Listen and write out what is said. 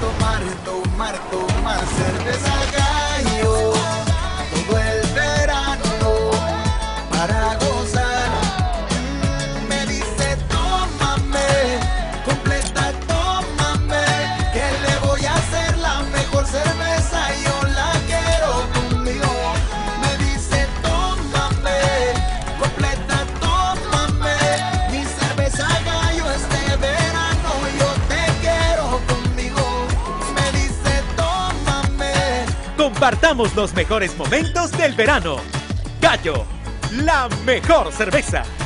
tomar, tomar, tomar cerveza Gallo todo el verano para gozar. Me dice tómame, completa tómame, que le voy a hacer la mejor cerveza, yo la quiero conmigo. Me dice tómame, completa tómame, mi cerveza Gallo este verano yo te quiero conmigo. Me dice tómame. Compartamos los mejores momentos del verano. Gallo, la mejor cerveza.